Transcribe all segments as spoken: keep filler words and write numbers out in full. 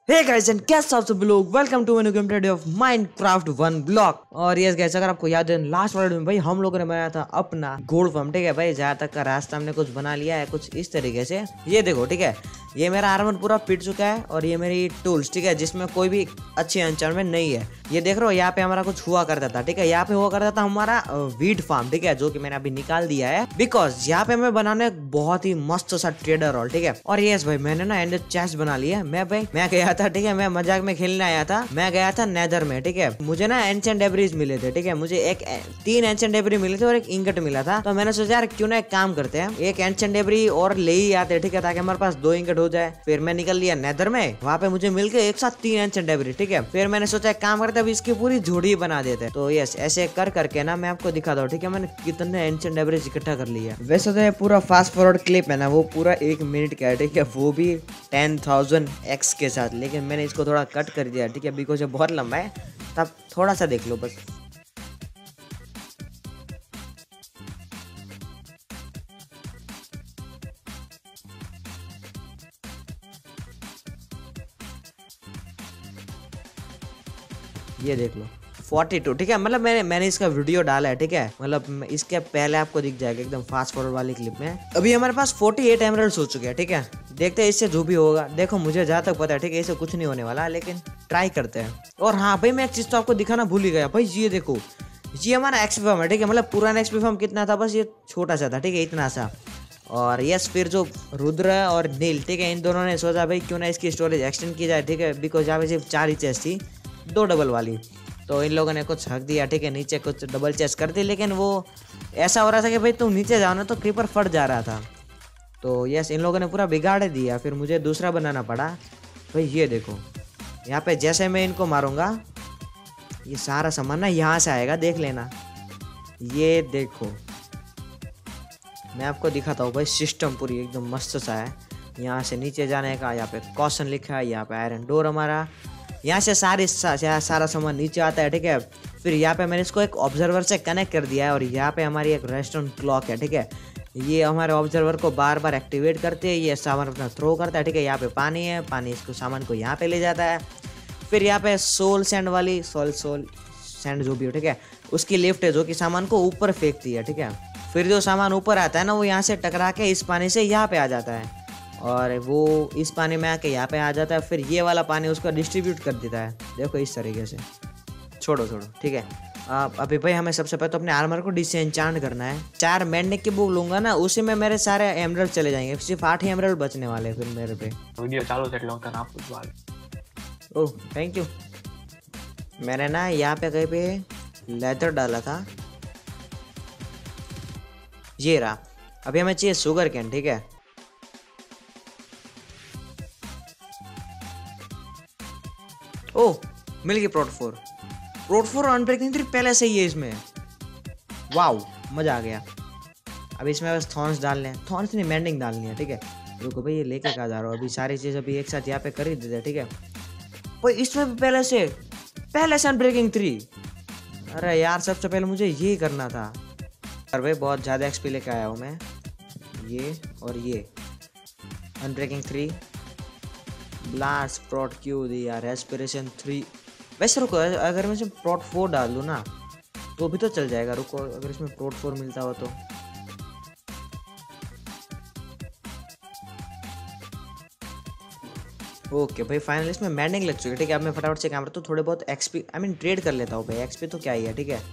Hey guys and कैसे आप सब लोग, welcome to new game of Minecraft one block. और यस गाइस, अगर आपको याद है लास्ट वाले में भाई हम लोगों ने बनाया था अपना गोल्ड फार्म। ठीक है भाई, जहाँ तक का रास्ता हमने कुछ बना लिया है कुछ इस तरीके से। ये देखो, ठीक है, ये मेरा आर्मर पूरा पिट चुका है और ये मेरी टूल्स, ठीक है, जिसमें कोई भी अच्छी एन्चेंटमेंट नहीं है। ये देख रहे हो, यहाँ पे हमारा कुछ हुआ करता था। ठीक है, यहाँ पे हुआ करता था हमारा वीट फार्म, ठीक है, जो कि मैंने अभी निकाल दिया है बिकॉज यहाँ पे मैं बनाने बहुत ही मस्त सा ट्रेडर हॉल। ठीक है, और यस भाई, मैंने ना एंड चेस्ट बना लिया। मैं भाई मैं गया था, ठीक है, मैं मजाक में खेलने आया था। मैं गया था नेदर में, ठीक है, मुझे ना एंशिएंट डेब्रीज मिले थे। ठीक है, मुझे एक तीन एंशिएंट डेब्री मिले थे और एक इंगट मिला था। तो मैंने सोचा यार क्यों ना एक काम करते हैं, एक एंशिएंट डेब्री और ले ही आते, ठीक है, ताकि हमारे पास दो इंगट हो जाए। फिर मैं निकल लिया नेदर में, वहाँ पे मुझे मिल गए एक साथ तीन एंशिएंट डेब्री। ठीक है, फिर मैंने सोचा एक काम करते अब इसकी पूरी जोड़ी बना देते। तो यस, ऐसे कर करके ना मैं आपको दिखाता हूँ, ठीक है, मैंने कितने एंशिएंट डेब्रीज इकट्ठा कर लिया। वैसे तो ये पूरा फास्ट फॉरवर्ड क्लिप है ना, वो पूरा एक मिनट का है, ठीक है, वो भी टेन थाउजेंड एक्स के साथ, लेकिन मैंने इसको थोड़ा कट कर दिया, ठीक है, बिकॉज ये बहुत लंबा है। तब थोड़ा सा देख लो बस। ये देख लो फोर्टी टू, ठीक है, मतलब मैंने मैंने इसका वीडियो डाला है। ठीक है, मतलब इसके पहले आपको दिख जाएगा एकदम फास्ट फॉरवर्ड वाली क्लिप में। अभी हमारे पास फोर्टी एट एमरल्ड्स हो चुके हैं। ठीक है, देखते हैं इससे जो भी होगा। देखो मुझे जहाँ तक पता है, ठीक है, इससे कुछ नहीं होने वाला, लेकिन ट्राई करते हैं। और हाँ भाई, मैं एक चीज तो आपको दिखाना भूल ही गया भाई, ये देखो, ये हमारा एक्सपी फॉर्म है। ठीक है, मतलब पुराना एक्सपी फॉर्म कितना था, बस ये छोटा सा था, ठीक है, इतना सा। और यस, फिर जो रुद्र और नील, ठीक है, इन दोनों ने सोचा भाई क्यों ना इसकी स्टोरेज एक्सटेंड की जाए। ठीक है, बिकॉज यहाँ पे सिर्फ चार ही चेस्ट थी, दो डबल वाली। तो इन लोगों ने कुछ हक दिया, ठीक है, नीचे कुछ डबल चेस्ट कर दी, लेकिन वो ऐसा हो रहा था कि भाई तुम नीचे जाओ ना, तो क्रीपर फट जा रहा था। तो यस, इन लोगों ने पूरा बिगाड़ दिया, फिर मुझे दूसरा बनाना पड़ा। भाई ये देखो, यहाँ पे जैसे मैं इनको मारूंगा, ये सारा सामान ना यहाँ से आएगा, देख लेना। ये देखो, मैं आपको दिखाता हूँ भाई, सिस्टम पूरी एकदम मस्त सा है। यहाँ से नीचे जाने का, यहाँ पे कॉशन लिखा है, यहाँ पे आयरन डोर हमारा, यहाँ से सारे सा, सारा सामान नीचे आता है। ठीक है, फिर यहाँ पे मैंने इसको एक ऑब्जर्वर से कनेक्ट कर दिया है और यहाँ पे हमारी एक रेस्टोरेंट क्लॉक है। ठीक है, ये हमारे ऑब्जर्वर को बार बार एक्टिवेट करते हैं, ये सामान अपना थ्रो करता है। ठीक है, यहाँ पे पानी है, पानी इसको सामान को यहाँ पे ले जाता है। फिर यहाँ पे सोल सैंड वाली सोल सोल सैंड जो भी हो, ठीक है, उसकी लिफ्ट है जो कि सामान को ऊपर फेंकती है। ठीक है, फिर जो सामान ऊपर आता है ना, वो यहाँ से टकरा के इस पानी से यहाँ पे आ जाता है और वो इस पानी में आके यहाँ पे आ जाता है। फिर ये वाला पानी उसको डिस्ट्रीब्यूट कर देता है, देखो इस तरीके से। छोड़ो छोड़ो, ठीक है, अब अभी भाई हमें सबसे पहले तो अपने आर्मर को डिसएन्चांट करना है। चार मैंडनेक की बुक लूंगा ना, उसी में मेरे सारे एमरल्ड चले जाएंगे, सिर्फ आठ ही एमरल्ड बचने वाले फिर मेरे पे। वीडियो चालू सेट लॉन्ग करना आप कुछ बात। Oh thank you. मैंने ना यहाँ पे कहीं पे लेदर डाला था, ये रहा। अभी हमें चाहिए शुगर कैन। ठीक है, ओह मिल गई prot four. Prot four unbreaking three पहले से ही है इसमें, वाओ मजा आ गया। अब इसमें बस थॉर्न्स डालने हैं, थॉर्न्स नहीं मैंडिंग डालनी है। ठीक है, रुको भाई, ये लेके कहाँ जा रहा हो, अभी सारी चीज़ अभी एक साथ यहाँ पे कर ही देते हैं। ठीक है भाई, इसमें भी पहले से पहले से अनब्रेकिंग थ्री। अरे यार, सबसे पहले मुझे ये करना था। अरे भाई बहुत ज़्यादा एक्सपी लेके आया हूँ मैं, ये और ये अनब्रेकिंग थ्री, ब्लास्ट प्रोट क्यू दिया, रेस्पिरेशन थ्री। वैसे रुको, अगर मैं इसमें प्रोट फोर डाल दूँ ना तो भी तो चल जाएगा। रुको, अगर इसमें प्रोट फोर मिलता हो तो। ओके भाई, फाइनल इसमें मैंडिंग लग चुकी है। ठीक है, अब मैं फटाफट से काम करता हूँ, थोड़े बहुत एक्सपी आई मीन ट्रेड कर लेता हूँ भाई। एक्सपी तो क्या ही है। ठीक है,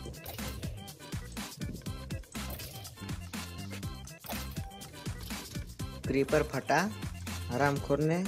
क्रीपर फटा, हरामखोर ने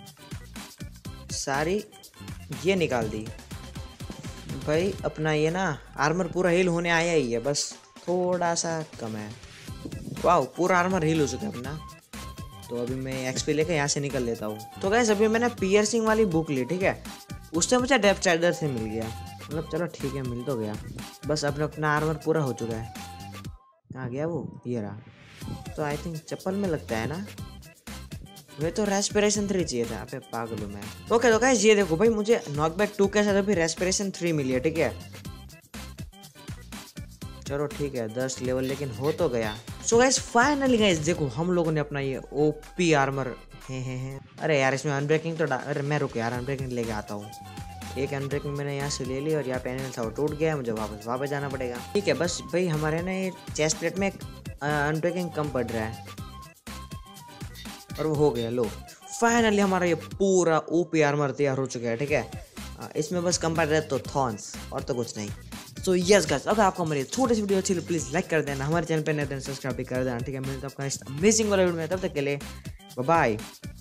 सारी ये निकाल दी भाई। अपना ये ना आर्मर पूरा हील होने आया ही है, बस थोड़ा सा कम है। वाह, पूरा आर्मर हील हो चुका है अपना। तो अभी मैं एक्सपी लेके यहाँ से निकल लेता हूँ। तो गाइस, अभी मैंने पियर्सिंग वाली बुक ली। ठीक है, उससे मुझे डेप्थ चार्जर से मिल गया, मतलब चलो ठीक है, मिल तो गया। बस अपना अपना आर्मर पूरा हो चुका है। कहाँ गया वो, ये रहा। तो आई थिंक चप्पल में लगता है ना, वे तो रेस्पिरेशन थ्री चाहिए था। अबे पागल हूँ मैं। ओके तो गाइस, ये देखो भाई, मुझे नॉकबैक टू के साथ अभी रेस्पिरेशन थ्री मिली है। ठीक है, चलो ठीक है, दस लेवल लेकिन हो तो गया। सो गाइस फाइनली गाइस देखो, हम लोगों ने अपना ये ओपी आर्मर हे हे हे अरे यार इसमें अनब्रेकिंग तो अरे मैं रुक यार, अनब्रेकिंग लेके आता हूँ। एक अनब्रेकिंग मैंने यहाँ से ले ली और यहाँ पे एनिमल था वो टूट गया, मुझे वापस वापस जाना पड़ेगा। ठीक है बस भाई हमारे ना ये चेस्ट प्लेट में अनब्रेकिंग कम पड़ रहा है और वो हो गया। लो फाइनली हमारा ये पूरा ओपी आर्मर तैयार हो चुका है। ठीक है इसमें बस कम पड़ रहा है तो थॉर्न्स और तो कुछ नहीं। सो यस गाइस, अगर आपको हमारी छोटी सी वीडियो अच्छी लगी प्लीज लाइक कर देना, हमारे चैनल पे नए तो सब्सक्राइब भी कर देना। ठीक है मिलते हैं आपका इस अमेजिंग वाला वीडियो में, तब तक के लिए बाय बाय।